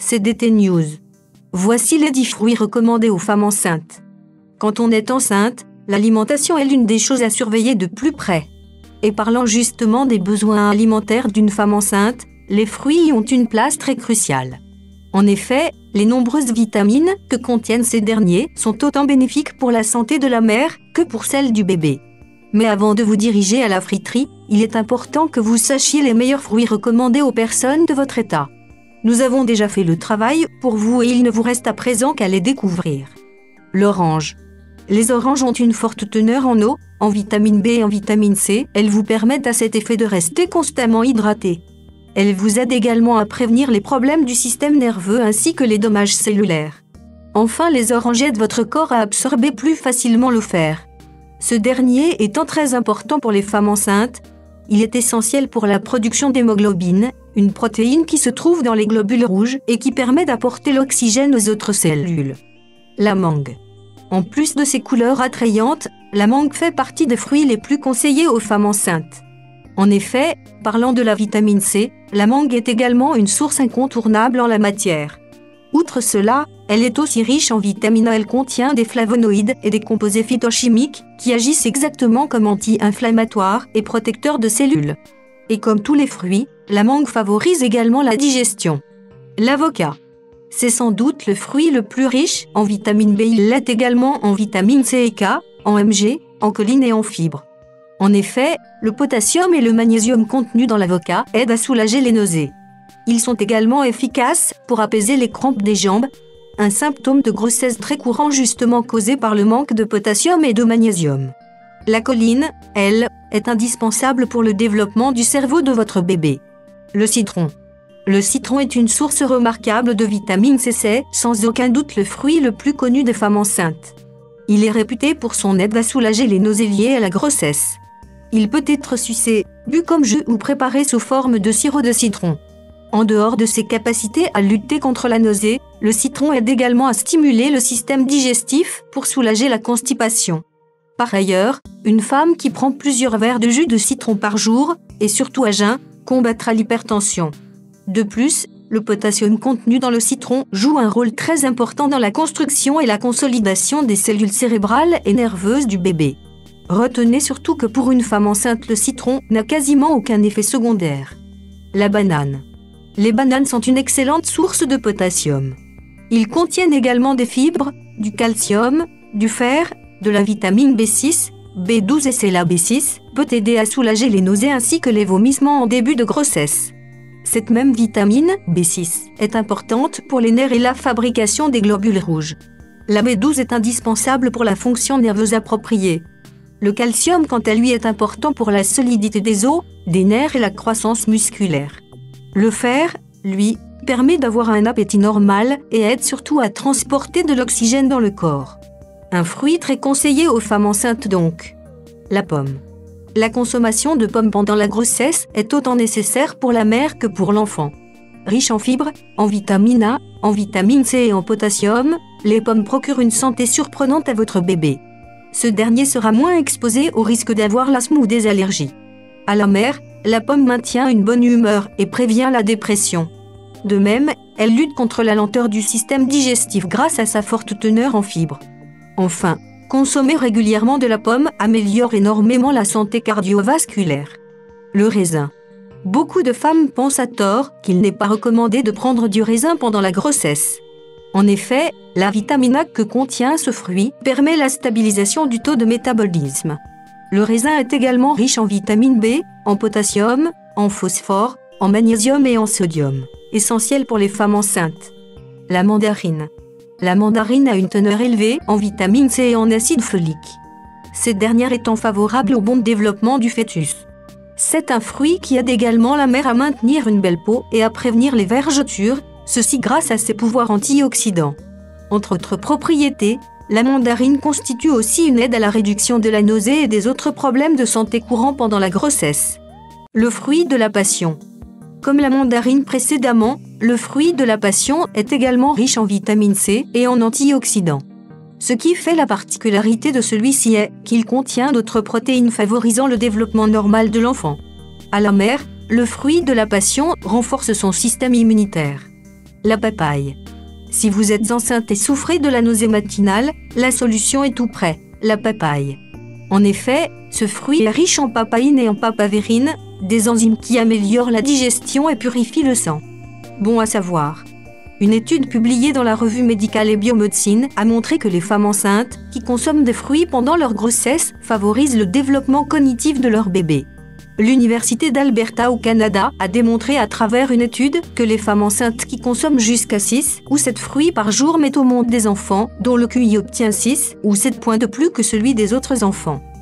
CDT News. Voici les 10 fruits recommandés aux femmes enceintes. Quand on est enceinte, l'alimentation est l'une des choses à surveiller de plus près. Et parlant justement des besoins alimentaires d'une femme enceinte, les fruits y ont une place très cruciale. En effet, les nombreuses vitamines que contiennent ces derniers sont autant bénéfiques pour la santé de la mère que pour celle du bébé. Mais avant de vous diriger à la friterie, il est important que vous sachiez les meilleurs fruits recommandés aux personnes de votre état. Nous avons déjà fait le travail pour vous et il ne vous reste à présent qu'à les découvrir. L'orange. Les oranges ont une forte teneur en eau, en vitamine B et en vitamine C. Elles vous permettent à cet effet de rester constamment hydraté. Elles vous aident également à prévenir les problèmes du système nerveux ainsi que les dommages cellulaires. Enfin, les oranges aident votre corps à absorber plus facilement le fer. Ce dernier étant très important pour les femmes enceintes, il est essentiel pour la production d'hémoglobine, une protéine qui se trouve dans les globules rouges et qui permet d'apporter l'oxygène aux autres cellules. La mangue. En plus de ses couleurs attrayantes, la mangue fait partie des fruits les plus conseillés aux femmes enceintes. En effet, parlant de la vitamine C, la mangue est également une source incontournable en la matière. Outre cela, elle est aussi riche en vitamines A. Elle contient des flavonoïdes et des composés phytochimiques qui agissent exactement comme anti-inflammatoires et protecteurs de cellules. Et comme tous les fruits, la mangue favorise également la digestion. L'avocat. C'est sans doute le fruit le plus riche en vitamine B. Il l'est également en vitamine C et K, en Mg, en choline et en fibres. En effet, le potassium et le magnésium contenus dans l'avocat aident à soulager les nausées. Ils sont également efficaces pour apaiser les crampes des jambes, un symptôme de grossesse très courant justement causé par le manque de potassium et de magnésium. La choline, elle, est indispensable pour le développement du cerveau de votre bébé. Le citron. Le citron est une source remarquable de vitamine C. C'est sans aucun doute le fruit le plus connu des femmes enceintes. Il est réputé pour son aide à soulager les nausées liées à la grossesse. Il peut être sucé, bu comme jus ou préparé sous forme de sirop de citron. En dehors de ses capacités à lutter contre la nausée, le citron aide également à stimuler le système digestif pour soulager la constipation. Par ailleurs, une femme qui prend plusieurs verres de jus de citron par jour, et surtout à jeun, combattra l'hypertension. De plus, le potassium contenu dans le citron joue un rôle très important dans la construction et la consolidation des cellules cérébrales et nerveuses du bébé. Retenez surtout que pour une femme enceinte, le citron n'a quasiment aucun effet secondaire. La banane. Les bananes sont une excellente source de potassium. Ils contiennent également des fibres, du calcium, du fer, de la vitamine B6, B12 et C. La B6 peut aider à soulager les nausées ainsi que les vomissements en début de grossesse. Cette même vitamine, B6, est importante pour les nerfs et la fabrication des globules rouges. La B12 est indispensable pour la fonction nerveuse appropriée. Le calcium, quant à lui, est important pour la solidité des os, des nerfs et la croissance musculaire. Le fer, lui, permet d'avoir un appétit normal et aide surtout à transporter de l'oxygène dans le corps. Un fruit très conseillé aux femmes enceintes donc. La pomme. La consommation de pommes pendant la grossesse est autant nécessaire pour la mère que pour l'enfant. Riches en fibres, en vitamine A, en vitamine C et en potassium, les pommes procurent une santé surprenante à votre bébé. Ce dernier sera moins exposé au risque d'avoir l'asthme ou des allergies. À la mère, la pomme maintient une bonne humeur et prévient la dépression. De même, elle lutte contre la lenteur du système digestif grâce à sa forte teneur en fibres. Enfin, consommer régulièrement de la pomme améliore énormément la santé cardiovasculaire. Le raisin. Beaucoup de femmes pensent à tort qu'il n'est pas recommandé de prendre du raisin pendant la grossesse. En effet, la vitamine A que contient ce fruit permet la stabilisation du taux de métabolisme. Le raisin est également riche en vitamine B, en potassium, en phosphore, en magnésium et en sodium, essentiel pour les femmes enceintes. La mandarine. La mandarine a une teneur élevée en vitamine C et en acide folique. Cette dernière étant favorable au bon développement du fœtus. C'est un fruit qui aide également la mère à maintenir une belle peau et à prévenir les vergetures, ceci grâce à ses pouvoirs antioxydants. Entre autres propriétés, la mandarine constitue aussi une aide à la réduction de la nausée et des autres problèmes de santé courants pendant la grossesse. Le fruit de la passion. Comme la mandarine précédemment, le fruit de la passion est également riche en vitamine C et en antioxydants. Ce qui fait la particularité de celui-ci est qu'il contient d'autres protéines favorisant le développement normal de l'enfant. À la mère, le fruit de la passion renforce son système immunitaire. La papaye. Si vous êtes enceinte et souffrez de la nausée matinale, la solution est tout près, la papaye. En effet, ce fruit est riche en papaïne et en papavérine, des enzymes qui améliorent la digestion et purifient le sang. Bon à savoir. Une étude publiée dans la revue médicale et biomédecine a montré que les femmes enceintes qui consomment des fruits pendant leur grossesse favorisent le développement cognitif de leur bébé. L'Université d'Alberta au Canada a démontré à travers une étude que les femmes enceintes qui consomment jusqu'à 6 ou 7 fruits par jour mettent au monde des enfants dont le QI obtient 6 ou 7 points de plus que celui des autres enfants.